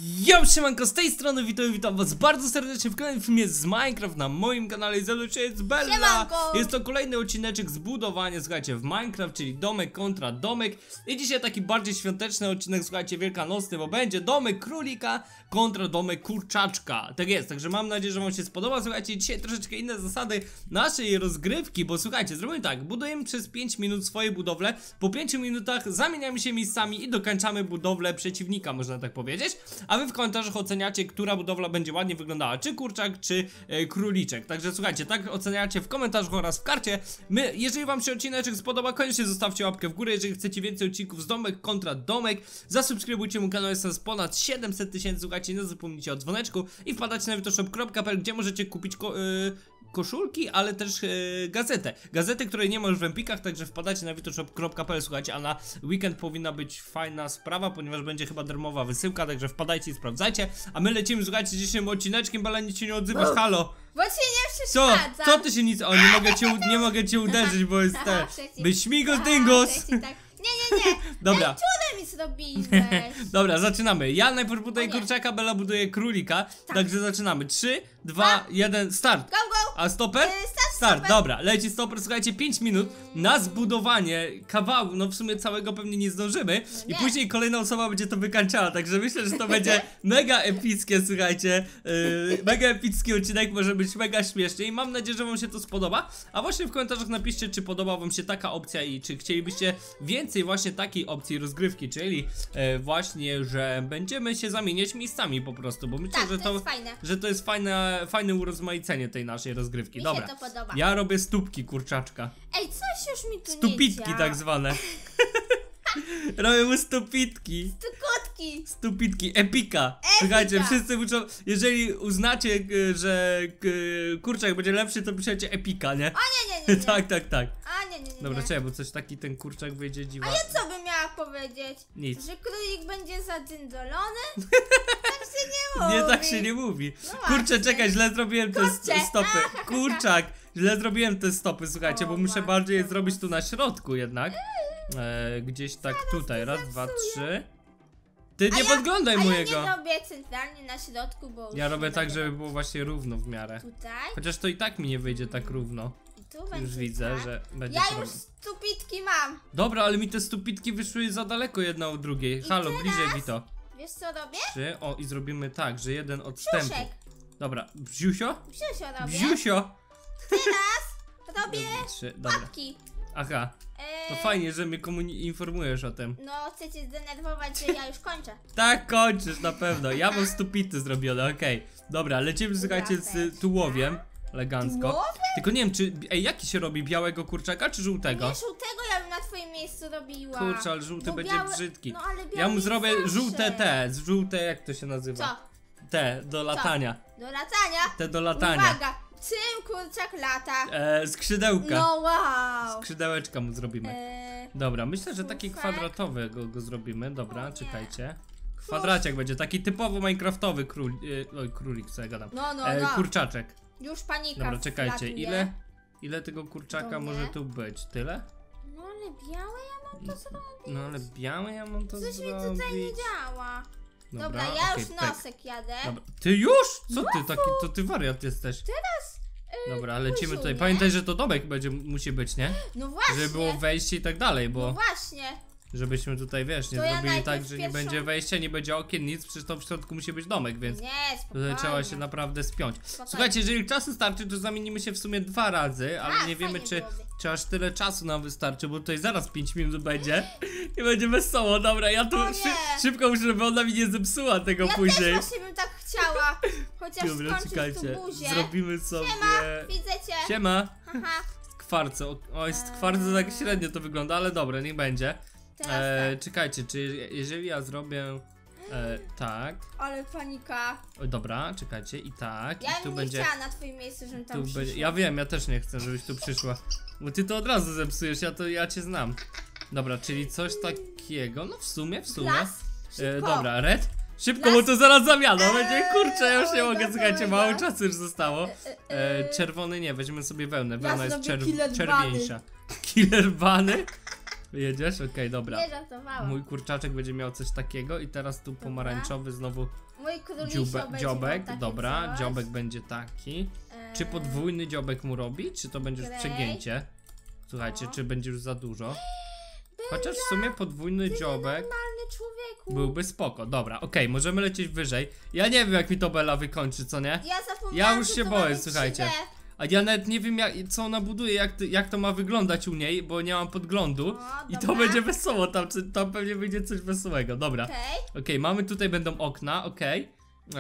Yo, siemanko, z tej strony witam was bardzo serdecznie w kolejnym filmie z Minecraft na moim kanale i ze jest Bella. Siemanko. Jest to kolejny odcineczek zbudowania, słuchajcie, w Minecraft, czyli domek kontra domek. I dzisiaj taki bardziej świąteczny odcinek, słuchajcie, wielkanocny, bo będzie domek królika kontra domek kurczaczka. Tak jest, także mam nadzieję, że wam się spodoba. Słuchajcie, dzisiaj troszeczkę inne zasady naszej rozgrywki, bo słuchajcie, zrobimy tak, budujemy przez 5 minut swoje budowle, po 5 minutach zamieniamy się miejscami i dokończamy budowlę przeciwnika, można tak powiedzieć. A wy w komentarzach oceniacie, która budowla będzie ładnie wyglądała, czy kurczak, czy króliczek. Także słuchajcie, tak oceniacie w komentarzach oraz w karcie. Jeżeli wam się odcineczek spodoba, koniecznie zostawcie łapkę w górę. Jeżeli chcecie więcej odcinków z domek kontra domek, zasubskrybujcie mój kanał, jest nas ponad 700 000, słuchajcie, nie zapomnijcie o dzwoneczku i wpadajcie na vitoshop.pl, gdzie możecie kupić koszulki, ale też gazetę. Gazetę, której nie ma już w Empikach, także wpadajcie na vitoshop.pl, słuchajcie, a na weekend powinna być fajna sprawa, ponieważ będzie chyba darmowa wysyłka, także wpadajcie i sprawdzajcie. A my lecimy, słuchajcie, dzisiejszym odcineczkiem, Bala, nic się nie odzywasz, halo. Bo się nie przeszkadza. Co ty się nic... O, nie mogę cię uderzyć, bo jest te... Byś śmigos dyngos. Nie. Dobra. Cudem mi zrobiłeś. Dobra, zaczynamy. Ja najpierw buduję kurczaka, Bella buduje królika. Także zaczynamy. 3, 2, 1, start. Go. A stoper? Start. Dobra, leci stoper, słuchajcie, 5 minut na zbudowanie kawału, no w sumie całego pewnie nie zdążymy. I później kolejna osoba będzie to wykańczała, także myślę, że to będzie mega epickie, słuchajcie. Mega epicki odcinek, może być mega śmiesznie i mam nadzieję, że wam się to spodoba. A właśnie w komentarzach napiszcie, czy podoba wam się taka opcja i czy chcielibyście więcej właśnie takiej opcji rozgrywki, czyli właśnie, że będziemy się zamieniać miejscami po prostu, bo myślę, Tak, że to jest fajne urozmaicenie tej naszej rozgrywki. Mi Dobra, się to podoba. ja robię stópki kurczaczka. Ej, coś już mi tu Stupitki nie działa. tak zwane. Robię mu stupitki. Stukotki. Stupitki, epika. Słuchajcie, wszyscy muszą, jeżeli uznacie, że kurczak będzie lepszy, to piszecie epika, nie? O nie. Tak. A nie. Dobra, czekaj, bo coś taki ten kurczak wyjdzie dziwa. A ja co bym miała powiedzieć? Nic. Że królik będzie zadzyndolony? Tak się nie mówi. Nie, tak się nie mówi. No Kurczę, właśnie. czekaj, źle zrobiłem te Kurczę. stopy. Kurczak, źle zrobiłem te stopy, słuchajcie, bo muszę bardziej je zrobić tu na środku jednak. Gdzieś tak tutaj, raz, dwa, trzy. Ty nie podglądaj mojego. Ja nie robię centralnie na środku, bo... Ja robię tak, żeby było właśnie równo w miarę. Tutaj? Chociaż to i tak mi nie wyjdzie tak równo. I tu będzie Już widzę, tak. że będzie Ja problem. już stupitki mam. Dobra, ale mi te stupitki wyszły za daleko jedna od drugiej. Halo, teraz? bliżej Vito. Wiesz co robię? 3, o i zrobimy tak, że jeden odstępu. Brzuszek. Dobra, bziusio? Bziusio robię. Bziusio! Teraz robię 3, dobra. łapki. Aha, to fajnie, że mnie informujesz o tym. No, chcecie zdenerwować, że ja już kończę. Tak, kończysz na pewno. Ja mam stupity zrobione, okej. Dobra, lecimy, słuchajcie, z tułowiem. Elegancko. Tułowiem? Tylko nie wiem, czy... Ej, jaki się robi? Białego kurczaka, czy żółtego? Nie żółtego ja bym na twoim miejscu robiła. Kurczę, ale żółty Bo będzie biały- brzydki. No, ale biały Ja mu jest zrobię zawsze. żółte, jak to się nazywa? Co? Te, do latania. Do latania? Te do latania. Uwaga, czym kurczak lata? Skrzydełka. No wow. Skrzydełeczka mu zrobimy. Dobra, myślę, że taki Kurczak. kwadratowy go zrobimy. Dobra, O nie. czekajcie. Kwadraciak będzie, taki typowo minecraftowy królik, co ja gadam. No. Kurczaczek. Już panika Dobra, czekajcie, wlatuje. ile tego kurczaka Dobra. może tu być? Tyle? No ale białe ja mam to zrobić. No ale białe ja mam to Coś mi zrobić. tutaj nie działa. Dobra, ja okej, już pyk. nosek jadę. Dobra. Ty już? Co ty taki, to ty wariat jesteś. Dobra, lecimy tutaj. później, Pamiętaj, że to domek musi być, nie? No właśnie. Żeby było wejście i tak dalej, bo No właśnie. żebyśmy tutaj, wiesz, nie To ja zrobili tak, najpierw że nie pierwszą- będzie wejścia, nie będzie okien, nic, przecież to w środku musi być domek, więc Nie, tutaj spokojnie. trzeba się naprawdę spiąć. Słuchajcie, jeżeli czasu starczy, to zamienimy się w sumie 2 razy, ale Tak, nie wiemy, fajnie czy byłoby. aż tyle czasu nam wystarczy, bo tutaj zaraz 5 minut będzie i będzie wesoło. Dobra, ja tu O nie. szybko muszę, żeby ona mi nie zepsuła tego Ja później. też właśnie bym tak chciała. Chociaż Dobra, skończyć czekajcie, tu buzię. zrobimy sobie... Siema, widzę cię. Siema! Aha. Kwarce, oj, z kwarce tak średnio to wygląda, ale dobra, niech będzie. Teraz tak. Czekajcie, czy jeżeli ja zrobię tak, Ale panika. o, dobra, czekajcie, i tak, Ja i tu bym nie będzie, chciała na twoim miejscu, żebym tam tu przyszła. będzie, ja wiem, ja też nie chcę, żebyś tu przyszła, bo ty to od razu zepsujesz, ja cię znam. Dobra, czyli coś takiego, no w sumie. Las? Szybko. Dobra, red. Szybko, Las? bo to zaraz zamiana będzie, kurczę, ja już nie oj, mogę, dobra, słuchajcie, dobra. mało czasu już zostało. Czerwony nie, weźmiemy sobie wełnę, wełna jest zrobię killer bany. czerwieńsza. Killer bany? Jedziesz? Okej, dobra. Nie żartowałam. Mój kurczaczek będzie miał coś takiego i teraz tu pomarańczowy znowu Mój królisio będzie dziobek, miał takie dobra, coś. dziobek będzie taki. Czy podwójny dziobek mu robi, czy to będzie już Okej. przegięcie? Słuchajcie, O. czy będzie już za dużo? Chociaż w sumie podwójny dziobek Normalny człowieku. byłby spoko. Dobra, okej, możemy lecieć wyżej. Ja nie wiem, jak mi to Bella wykończy, co nie? Ja zapomniałam, Ja już że się to ma boję, być słuchajcie. 3D. A ja nawet nie wiem, co ona buduje, jak to ma wyglądać u niej, bo nie mam podglądu. O, I to dobra. będzie wesoło, tam pewnie wyjdzie coś wesołego. Dobra. Okej. Mamy tutaj będą okna, okej.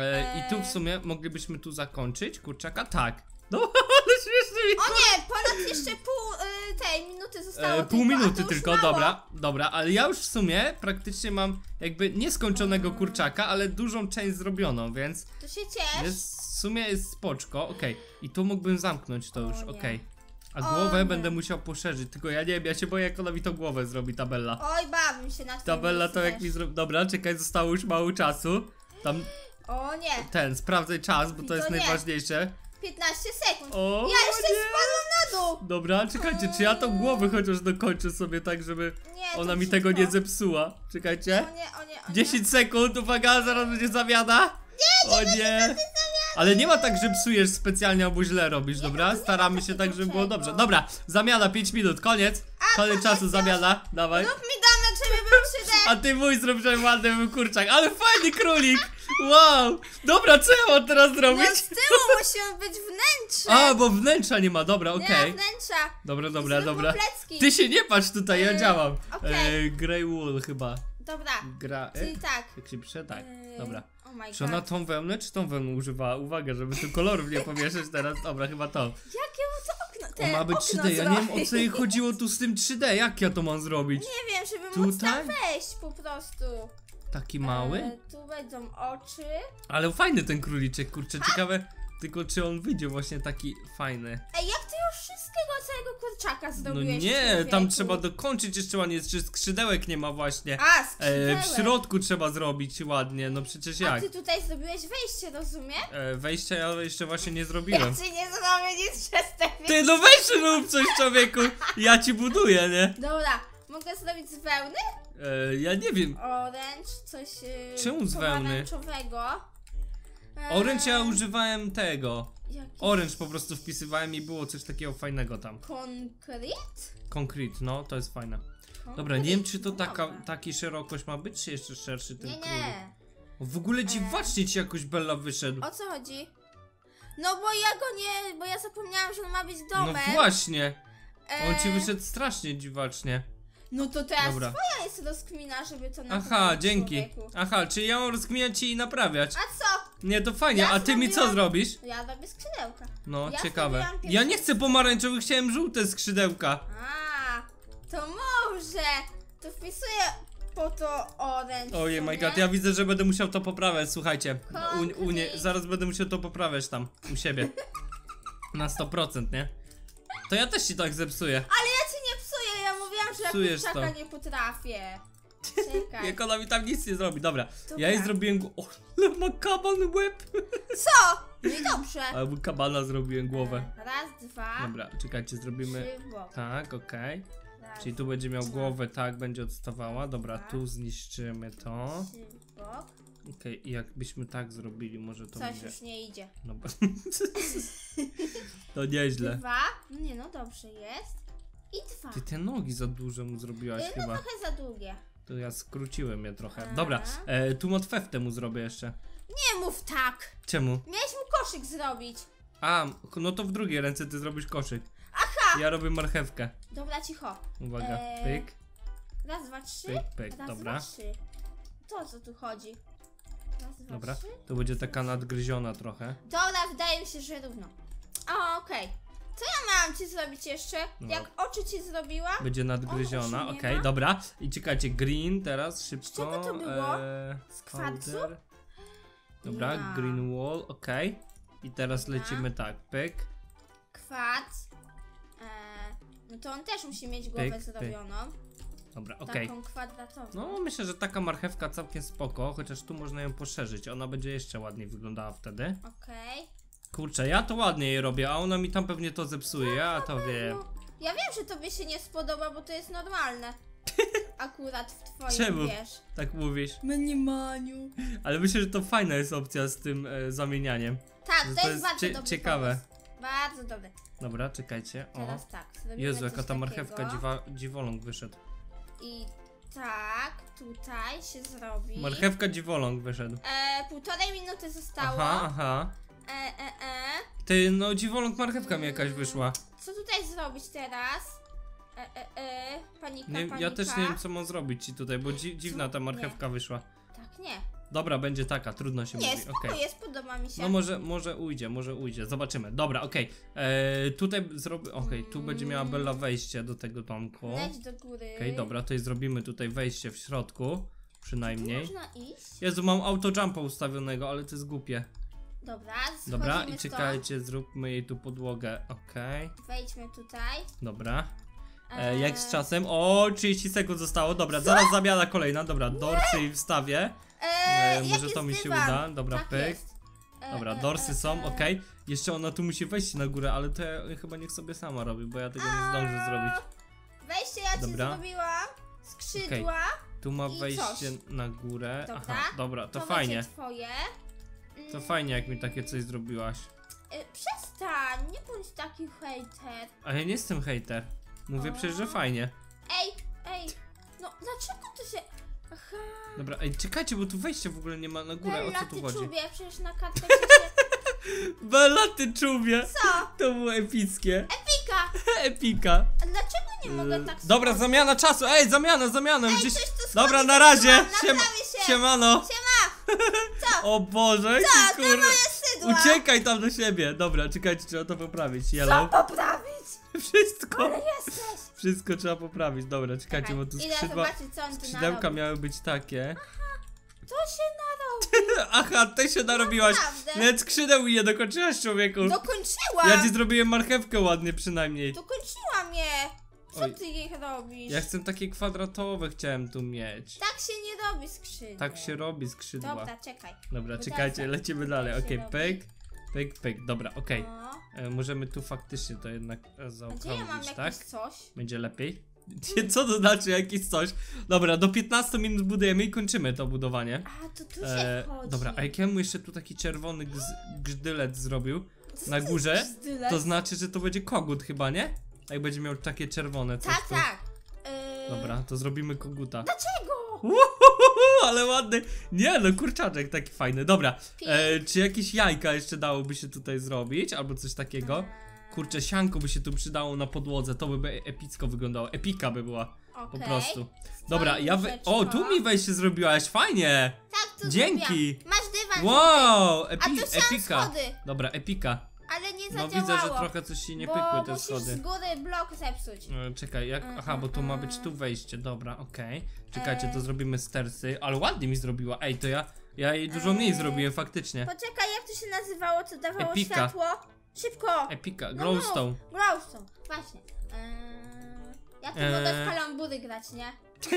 I tu w sumie moglibyśmy tu zakończyć, kurczaka? Tak. No, ale śmieszny mi O nie, ponad jeszcze pół tej minuty zostało. pół tylko, a minuty to już tylko, mało. dobra, ale ja już w sumie praktycznie mam jakby nieskończonego kurczaka, ale dużą część zrobioną, więc To się ciesz. w sumie jest spoczko, okej. I tu mógłbym zamknąć to O już, nie. okej. A O głowę nie. będę musiał poszerzyć, tylko ja nie wiem, ja się boję, jak ona mi tą głowę zrobi, ta Bella. Oj, bawię się na tym. Ta Bella to jak też. mi zrobi... Dobra, czekaj, zostało już mało czasu. Tam O nie, sprawdzaj czas, bo I to jest to nie. najważniejsze. 15 sekund. O, Ja jeszcze nie. spadłam na dół. Dobra, czekajcie, czy ja tą głowę chociaż dokończę sobie tak, żeby Nie, ona to mi tego szybko. nie zepsuła. Czekajcie. O nie, o nie, o nie. 10 sekund, uwaga, zaraz będzie zamiana. O nie. Ale nie ma tak, że psujesz specjalnie albo źle robisz, dobra? Staramy się tak, żeby było dobrze. Dobra, zamiana 5 minut, koniec. Koniec czasu, zamiana, dawaj. Rób mi domek, żeby był 3D. A ty mój zrób, żeby ładny był kurczak. Ale fajny królik. Wow. Dobra, co ja mam teraz No zrobić? z tyłu musi być wnętrze. A, bo wnętrza nie ma, dobra, Nie ma okej. wnętrza. Dobra, Zrób dobra. mu plecki. Ty się nie patrz tutaj, ja działam. okej. Grey Wool chyba. Dobra, Gra... czyli tak. Jak się pisze? Tak, dobra. Oh my Czy ona god. tą wełnę, czy tą wełnę używała? Uwaga, żeby tu kolorów nie pomieszać teraz. Dobra, chyba to. Jakie mu to okno? To Te ma być okno 3D, ja nie wiem, o zrobić. co jej chodziło tu z tym 3D. Jak ja to mam zrobić? Nie wiem, żeby móc Tutaj? tam wejść po prostu. Taki mały? Tu będą oczy. Ale fajny ten króliczek, kurczę, ciekawe tylko czy on wyjdzie właśnie taki fajny. Ej, jak ty już wszystkiego całego kurczaka No zrobiłeś? nie, człowieku? tam trzeba dokończyć jeszcze ładnie, jeszcze skrzydełek nie ma właśnie. A, skrzydełek. W środku trzeba zrobić ładnie, no przecież A jak? ty tutaj zrobiłeś wejście, rozumiem? Wejścia ja jeszcze właśnie nie Ja zrobiłem. ci nie zrobię nic przez te Ty, no weź rób coś, człowieku! Ja ci buduję, nie? Dobra, mogę zrobić z wełny? Ja nie wiem. Orange, coś Czemu z wełny? pomarańczowego. Orange ja używałem tego. Jakiś Orange po prostu wpisywałem i było coś takiego fajnego tam. Konkret? Concrete, no to jest fajne. Dobra, nie wiem czy to taki szerokość ma być, czy jeszcze szerszy ten Nie, królik. nie. W ogóle dziwacznie ci jakoś Bella wyszedł. O co chodzi? No bo ja go nie, bo ja zapomniałam, że on ma być No domem. właśnie, on ci E, wyszedł strasznie dziwacznie. No to teraz Dobra. twoja jest rozkmina, żeby to naprawić. Aha, dzięki. człowieku. Aha, czyli ja mam rozkminiać i naprawiać. A co? Nie, to fajnie, Ja a ty mi co zrobiłam- zrobisz? Ja robię skrzydełka. No, Ja ciekawe. zrobiłam pierwszy- Ja nie chcę pomarańczowych, chciałem żółte skrzydełka. A, to może. To wpisuję po to orange. Ojej, sobie. my god, ja widzę, że będę musiał to poprawiać, słuchajcie. Konkret. Zaraz będę musiał to poprawiać tam, u siebie. Na 100%, nie? To ja też ci tak zepsuję. Ale ja ci nie psuję, ja mówiłam, że ja Psujesz kurczaka to. nie potrafię. Czekaj. Jak ona mi tam nic nie zrobi, dobra. Dobra. Ja jej zrobiłem o, ale ma kaban łeb. Co? No i dobrze. Albo kabana zrobiłem głowę. Raz, dwa, Dobra, czekajcie, zrobimy... trzy w bok. Tak, okej. Raz, Czyli tu będzie miał głowę, tak, będzie odstawała. Dobra, Dwa. tu zniszczymy to. trzy w bok. Okej, i jakbyśmy tak zrobili, może to Coś będzie... już nie idzie. No, to nieźle. Dwa. No nie no, dobrze jest. I dwa. Ty te nogi za duże mu zrobiłaś No chyba. trochę za długie. To ja skróciłem je trochę. Aha. Dobra, tu modfeftę mu zrobię jeszcze. Nie mów tak. Czemu? Miałeś mu koszyk zrobić. A, no to w drugiej ręce ty zrobisz koszyk. Aha. Ja robię marchewkę. Dobra, cicho. Uwaga, pyk, Raz, dwa, trzy. pyk, pyk, Raz, dobra. dwa, trzy. To o co tu chodzi? Raz, dwa, Dobra, trzy. to będzie taka nadgryziona trochę. Dobra, wydaje mi się, że równo. O, okej. Co ja miałam ci zrobić jeszcze? No. Jak oczy ci zrobiła? Będzie nadgryziona, O, już nie okej, ma? dobra. I czekajcie, green teraz szybko. Z czego to było? Z kwarcu? powder. Dobra, Ja. green wall, okej. I teraz Dobra. lecimy tak, pyk, Kwarc. No to on też musi mieć głowę Pyk, pyk. zrobioną. dobra, okej. Taką kwadratową. No myślę, że taka marchewka całkiem spoko, chociaż tu można ją poszerzyć, ona będzie jeszcze ładniej wyglądała wtedy. Okej. Kurczę, ja to ładnie jej robię, a ona mi tam pewnie to zepsuje, ja to wiem. No, ja wiem, że tobie się nie spodoba, bo to jest normalne. akurat w twoim, Czemu? wiesz. Tak mówisz. Minimaniu. Ale myślę, że to fajna jest opcja z tym zamienianiem. Tak, Że to jest bardzo dobry ciekawe. pomysł. Bardzo dobry. Dobra, czekajcie. O. Teraz tak, zrobimy Jezu, coś jaka ta marchewka takiego. dziwoląg wyszedł. I tak, tutaj się zrobi. Marchewka dziwoląg wyszedł. 1,5 minuty zostało. Aha. Ty, no dziwoląg marchewka mi jakaś wyszła. Co tutaj zrobić teraz? Panika, Nie, panika. ja też nie wiem, co mam zrobić ci tutaj, bo dziwna ta marchewka wyszła. Tak, nie. Dobra, będzie taka, trudno się Nie, mówi. spoko, Okej. jest, podoba mi się. No może ujdzie, zobaczymy. Dobra, okej. Tutaj zrobię, tu będzie miała Bella wejście do tego domku. Leć do góry. Okej, dobra, to zrobimy tutaj wejście w środku, Tu przynajmniej. można iść? Jezu, mam autojumpa ustawionego, ale to jest głupie. Dobra, Dobra, schodzimy i czekajcie, zróbmy jej tu podłogę, okej. stąd. Wejdźmy tutaj. Dobra. Jak z czasem? O, 30 sekund zostało, dobra, zaraz zamiana kolejna, dobra, dorsy i wstawię. Jak Może jest to mi się dywan? uda, dobra, Tak pyk. jest. Dobra, dorsy są, okej. Jeszcze ona tu musi wejść na górę, ale to ja chyba niech sobie sama robi, bo ja tego nie zdążę zrobić. Wejście ja ci Dobra. zrobiłam. Skrzydła. Tu ma I wejście coś. na górę. Dobra. Aha, dobra, to będzie fajnie. twoje. To fajnie, jak mi takie coś zrobiłaś. Przestań, nie bądź taki hejter. A ja nie jestem hejter. Mówię O. przecież, że fajnie. Ej, no dlaczego to się... Aha. Dobra, ej, czekajcie, bo tu wejścia w ogóle nie ma na górę, o Bella, co tu ty chodzi? czubie, przecież na kartce się... Bella, ty czubie! Co? To było epickie. Pika! Epika. A dlaczego nie mogę tak Dobra, schodzić? zamiana czasu, ej, zamiana, Ej, gdzieś... coś tu schodzi, Dobra, na coś razie! tu mam, naprawię się. Siemano! Co? O Boże, Co? ty To kurde! moje skrzydła! Uciekaj tam do siebie! Dobra, czekajcie, trzeba to poprawić. Co Yellow. poprawić? Wszystko! Ale jesteś! Wszystko trzeba poprawić. Dobra, czekajcie, bo tu Idę skrzydła... zobaczyć, co on tu Skrzydełka narobił. miały być takie. To się narobił. Aha, ty się narobiłaś. Naprawdę? Nawet skrzydeł mi nie dokończyłaś, człowieku. Dokończyłam! Ja ci zrobiłem marchewkę ładnie przynajmniej. Dokończyłam je! Co Oj. ty ich robisz? Ja chcę takie kwadratowe, chciałem tu mieć. Tak się nie robi skrzydła. Tak się robi skrzydła. Dobra, czekaj. Dobra, Bo czekajcie, teraz- lecimy dalej. tak się Okej, robi. pyk, pyk, pyk. Dobra, okej. O, Możemy tu faktycznie to jednak a gdzie ja mam zaokrąglić, jakieś tak? coś? Będzie lepiej? Co to znaczy jakieś coś? Dobra, do 15 minut budujemy i kończymy to budowanie. A, to tu się wchodzi. Dobra, a jak ja mu jeszcze tu taki czerwony grzdylet zrobił Co na to górze, jest grzdylet? to znaczy, że to będzie kogut chyba, nie? Jak będzie miał takie czerwone coś Tak, tu. tak. Dobra, to zrobimy koguta. Dlaczego? Ale ładny. Nie no, kurczaczek taki fajny. Dobra, Pi. czy jakieś jajka jeszcze dałoby się tutaj zrobić? Albo coś takiego? Kurczę, sianko by się tu przydało na podłodze, to by epicko wyglądało. Epika by była, po Okej. prostu. Dobra, Twoje o, łóżeczko. tu mi wejście zrobiłaś, fajnie. Tak, tu Dzięki. zrobiłam. Masz dywan. Wow, A tu są epika. schody. Dobra, epika. Ale nie No zadziałało. widzę, że trochę coś się nie bo pykły te musisz schody. z góry blok zepsuć. Czekaj, jak. Aha, bo tu ma być tu wejście. Dobra, okej. Czekajcie, to zrobimy stersy. Ale ładnie mi zrobiła. Ej, to ja jej dużo mniej zrobiłem faktycznie. Poczekaj, jak to się nazywało, co dawało Epika. światło? Szybko! Epika, No, glowstone. Glowstone, właśnie. Ja tu mogę w kalambury grać, nie?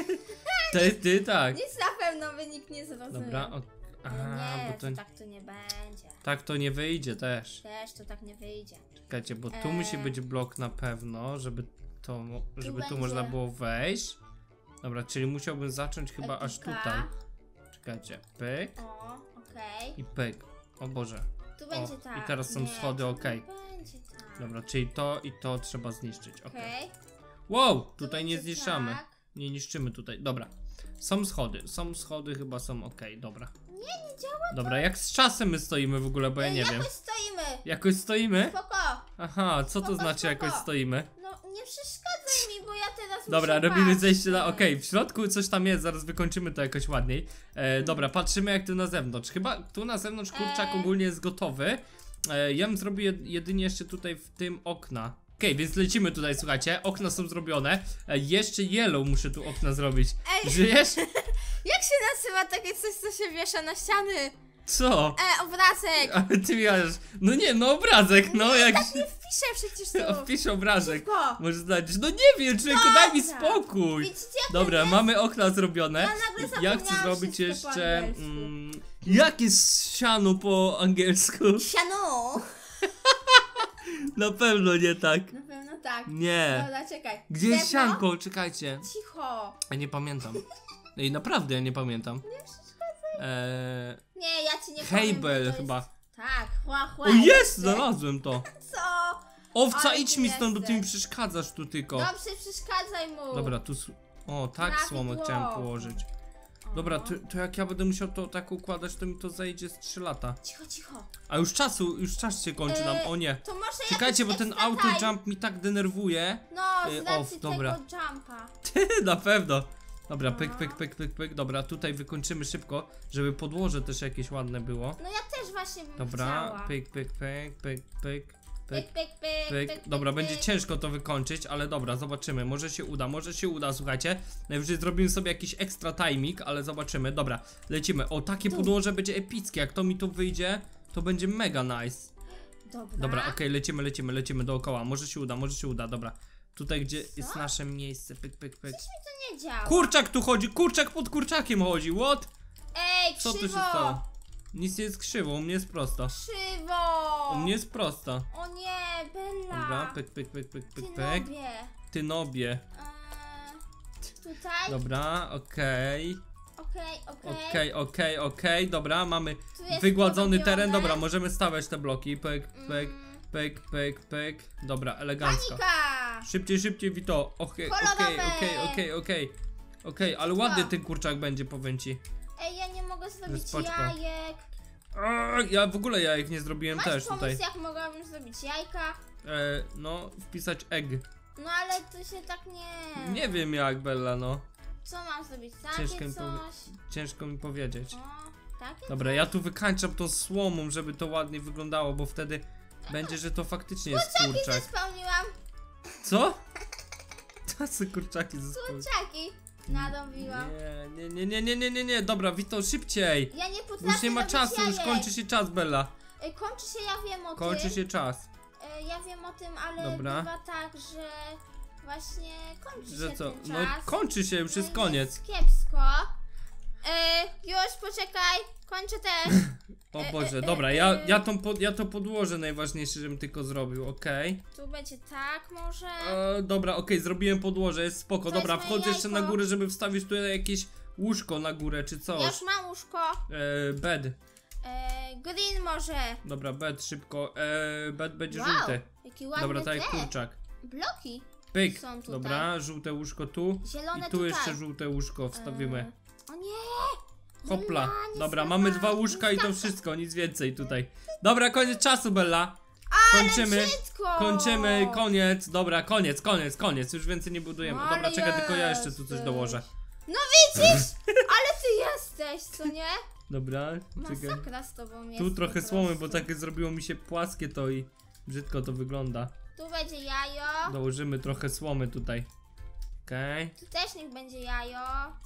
Ty tak. Nic na pewno by nikt nie zrozumiał. Dobra, Ale aha, nie, bo to. to tak to nie będzie. Tak to nie wyjdzie też. Też to tak nie wyjdzie. Czekajcie, bo tu musi być blok na pewno, żeby tu będzie. można było wejść. Dobra, czyli musiałbym zacząć chyba aż Epika. tutaj. Czekajcie, pyk O, okej. i pyk. O Boże. Tu będzie tak. i teraz są Nie, schody, tu okej. nie będzie tak. Dobra, czyli to i to trzeba zniszczyć. Okej. Okej. Wow, Tu tutaj nie będzie zniszczamy. tak. Nie niszczymy tutaj. Dobra. Są schody, chyba są okej, dobra. Nie działa. Dobra, jak z czasem my stoimy w ogóle, bo ja nie wiem. Jakoś stoimy. Jakoś stoimy? Spoko. Aha, co to Spoko, znaczy jakoś spoko. stoimy? No nie przeszkadzaj mi, bo ja teraz Dobra, muszę robimy patrzeć. zejście na. Okej, w środku coś tam jest, zaraz wykończymy to jakoś ładniej. Dobra, patrzymy jak tu na zewnątrz. Chyba tu na zewnątrz kurczak ogólnie jest gotowy. Ja bym zrobił jedynie jeszcze tutaj w tym okna. Okej, więc lecimy tutaj, słuchajcie. Okna są zrobione. Jeszcze yellow muszę tu okna zrobić. Ej. Żyjesz? Jak się nazywa takie coś, co się wiesza na ściany? Co? Obrazek. Ale ty miałeś. No nie, no obrazek, no jak Tak nie wpiszę przecież tu. wpisz obrazek. Szybko. Możesz znaleźć. No nie wiem, człowieku, daj mi Dobra. spokój. Widzicie, jak Dobra, to mamy okna zrobione. Ja nagle Ja chcę zapomniałam zrobić wszystko po jeszcze. angielsku. Jak jest siano po angielsku? Siano. Na pewno nie tak. Na pewno tak. Nie. Dobra, czekaj. Gdzie jest Drewno? sianko? Czekajcie. Cicho. Ja nie pamiętam. Ej, naprawdę ja nie pamiętam. Nie przeszkadzaj. Nie, ja ci nie powiem, Heibel bo to chyba. Jest... Tak, chła. O jest! Znalazłem to. Co? Owca, Ale idź ty mi stąd, bo ty mi jesteś. przeszkadzasz tu tylko. Dobrze, przeszkadzaj mu. Dobra, tu... O, tak Prawidłowo. słomę chciałem położyć. O. Dobra, to jak ja będę musiał to tak układać, to mi to zajdzie z 3 lata. Cicho. A już czas się kończy nam, o nie. To może Czekajcie, bo jakiś ten extra auto time. jump mi tak denerwuje. No, z o, racji dobra. tego jumpa. Na pewno. Dobra, No. pyk. Dobra, tutaj wykończymy szybko, żeby podłoże też jakieś ładne było. No ja też właśnie bym Dobra, chciała. pyk. Pyk. Dobra, będzie ciężko to wykończyć, ale dobra, zobaczymy. Może się uda, słuchajcie. Najwyżej zrobimy sobie jakiś ekstra timing, ale zobaczymy. Dobra, lecimy. O, takie podłoże będzie epickie. Jak to mi tu wyjdzie, to będzie mega nice. Dobra, okej, lecimy dookoła. Może się uda, dobra. Tutaj, gdzie jest nasze miejsce. Pyk. Coś mi to nie działa. Kurczak tu chodzi, kurczak pod kurczakiem chodzi, what? Ej, Co krzywo. tu się stało? Nic nie jest krzywo, u mnie jest prosto. Krzywo. U mnie jest prosto. O nie, Bella. Dobra, pyk. Ty nobie. Tutaj. Dobra, okej. Okej, dobra, mamy Tu jest wygładzony porobione. teren, dobra, możemy stawiać te bloki, pyk. Dobra, elegancko. Panika. Szybciej, Vito. Okej, ale ładny ten kurczak będzie, powiem ci. Ej, ja nie mogę zrobić Spoczko. jajek. Ja w ogóle jajek nie zrobiłem Masz też pomysł, tutaj. jak mogłabym zrobić jajka? No, wpisać egg. No ale to się tak nie... Nie wiem jak, Bella, no. Co mam zrobić? Takie Ciężko mi coś? Ciężko mi powiedzieć. O, takie Dobra, ja tu wykańczam tą słomą, żeby to ładnie wyglądało, bo wtedy będzie, że to faktycznie jest kurczaki kurczak. zespełniłam. Co? To są kurczaki ze spół. Kurczaki nadrobiłam. Nie, dobra, Vito, szybciej! Ja nie potrafię Już nie ma robić czasu, już jajek. kończy się czas, Bella. Kończy się, ja wiem o Kończy tym. się czas. Ja wiem o tym, ale Dobra. bywa tak, że właśnie kończy Że się co? ten No czas. kończy się, już jest koniec. Jest kiepsko. Już poczekaj, kończę też. O Boże, dobra, ja to podłożę najważniejsze, żebym tylko zrobił, okej. Tu będzie tak może. Dobra, okej, zrobiłem podłoże, jest spoko. To Dobra, jest moje wchodzę jeszcze na jajko. górę, żeby wstawić tutaj jakieś łóżko na górę, czy Ja coś. już mam łóżko. Bed. Green może. Dobra, bed szybko. Bed będzie Wow, żółte. jaki ładny Dobra, tak jak te kurczak. bloki. Pyk. Są tutaj. Dobra, żółte łóżko tu. Zielone I tu tutaj. jeszcze żółte łóżko wstawimy. O nie! Hopla. Bella, nie Dobra, skakaj, mamy 2 nie łóżka i to skakaj. wszystko, nic więcej tutaj. Dobra, koniec czasu, Bella. Kończymy. Brzydko. Kończymy, koniec. Dobra, koniec. Już więcej nie budujemy. No, Dobra, ale czekaj, tylko ja jeszcze tu coś jesteś. dołożę. No widzisz? Ale ty jesteś, co nie? Dobra, czekaj. Masakra z tobą jest. Tu trochę po słomy, bo prostu. takie zrobiło mi się płaskie to i brzydko to wygląda. Tu będzie jajo. Dołożymy trochę słomy tutaj. Okej. Tu też niech będzie jajo.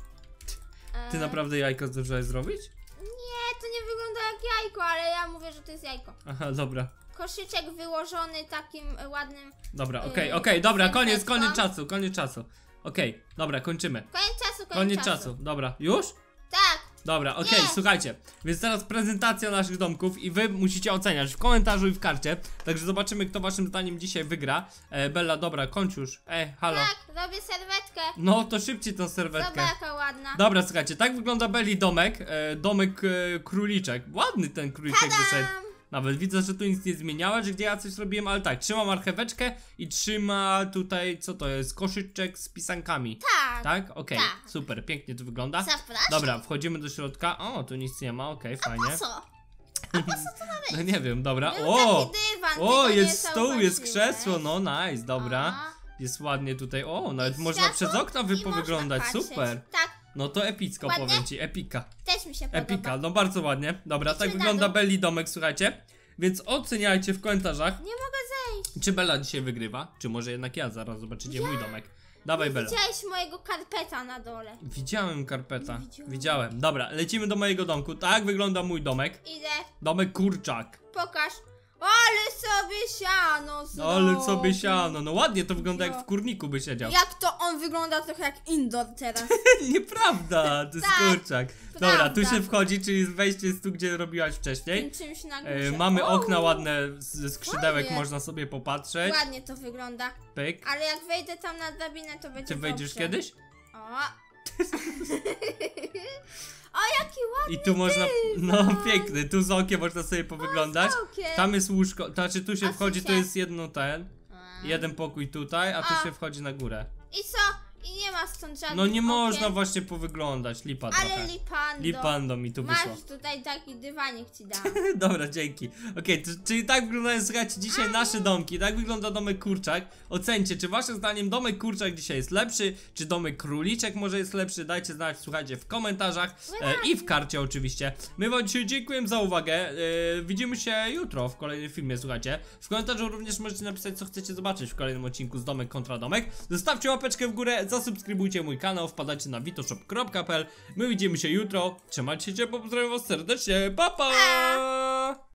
Ty naprawdę jajko zdążyłeś zrobić? Nie, to nie wygląda jak jajko, ale ja mówię, że to jest jajko. Aha, dobra. Koszyczek wyłożony takim ładnym. Dobra, okej, dobra, koniec serwetką. czasu. Okej, dobra, kończymy. Koniec czasu. Dobra, już? Tak. Dobra, okej, Jest. słuchajcie, więc teraz prezentacja naszych domków i wy musicie oceniać w komentarzu i w karcie. Także zobaczymy, kto waszym zdaniem dzisiaj wygra. Bella, dobra, kończ już. Halo. Tak, robię serwetkę. No to szybciej tą serwetkę. Zobacz jaka ładna. Dobra, słuchajcie, tak wygląda Belli domek. Domek króliczek. Ładny ten króliczek wyszedł. Nawet widzę, że tu nic nie zmieniałeś, gdzie ja coś robiłem, ale tak, trzyma marcheweczkę i trzyma tutaj, co to jest, koszyczek z pisankami. Tak. Tak? Okej, Tak. super, pięknie to wygląda. Zapraszam. Dobra, wchodzimy do środka. O, tu nic nie ma, okej, fajnie. Co? No nie wiem, dobra. Był O! taki dywan, ty O, go nie jest stół, jest zauważyłeś. krzesło, no nice, dobra. Aha. Jest ładnie tutaj. O, nawet Jest można światło przez okna i można powyglądać, patrzeć. super. Tak, No to epicko, Ładnie? powiem ci, epika. też mi się podoba. Epika, no bardzo ładnie. Dobra, tak Idźmy na wygląda dół. Belli domek, słuchajcie. Więc oceniajcie w komentarzach, Nie mogę zejść. czy Bella dzisiaj wygrywa, czy może jednak ja, zaraz zobaczycie mój domek. Dawaj, Bella. Widziałeś mojego karpeta na dole. Widziałem karpeta, Widziałem. widziałem. Dobra, lecimy do mojego domku. Tak wygląda mój domek. Idę, Domek kurczak. pokaż. Ale sobie siano znowu. Ale sobie siano, no ładnie to wygląda jak w kurniku by siedział. Jak to on wygląda trochę jak indoor teraz. Nieprawda, to jest Tak, kurczak. Dobra, tu prawda. się wchodzi, czyli wejście jest tu, gdzie robiłaś wcześniej. Tym czymś na górze. Mamy O, okna ładne ze skrzydełek, Fajnie. można sobie popatrzeć. Ładnie to wygląda. Pyk. Ale jak wejdę tam na drabinę, to będzie Ty wejdziesz dobrze. kiedyś? O. O, jaki ładny. I tu można, no piękny, tu z okiem można sobie powyglądać. okiem. Tam jest łóżko, to znaczy tu się A wchodzi, to suche? jest jeden pokój tutaj, a tu A. się wchodzi na górę. I co? I nie ma stąd żadnych No nie można okien. właśnie powyglądać, lipa trochę. Ale lipando. Lipando mi tu wyszło. Masz tutaj taki dywanik ci dam. Dobra, dzięki. Okej, czyli tak wyglądają, słuchajcie, dzisiaj nasze domki. Tak wygląda domek kurczak. Ocencie, czy waszym zdaniem domek kurczak dzisiaj jest lepszy, czy domek króliczek może jest lepszy? Dajcie znać, słuchajcie, w komentarzach i w karcie oczywiście. My wam dzisiaj dziękujemy za uwagę. Widzimy się jutro w kolejnym filmie, słuchajcie. W komentarzu również możecie napisać, co chcecie zobaczyć w kolejnym odcinku z Domek kontra Domek. Zostawcie łapeczkę w górę, zasubskrybujcie mój kanał, wpadajcie na vitoshop.pl. My widzimy się jutro. Trzymajcie się ciepło, pozdrawiam was serdecznie. Pa, pa!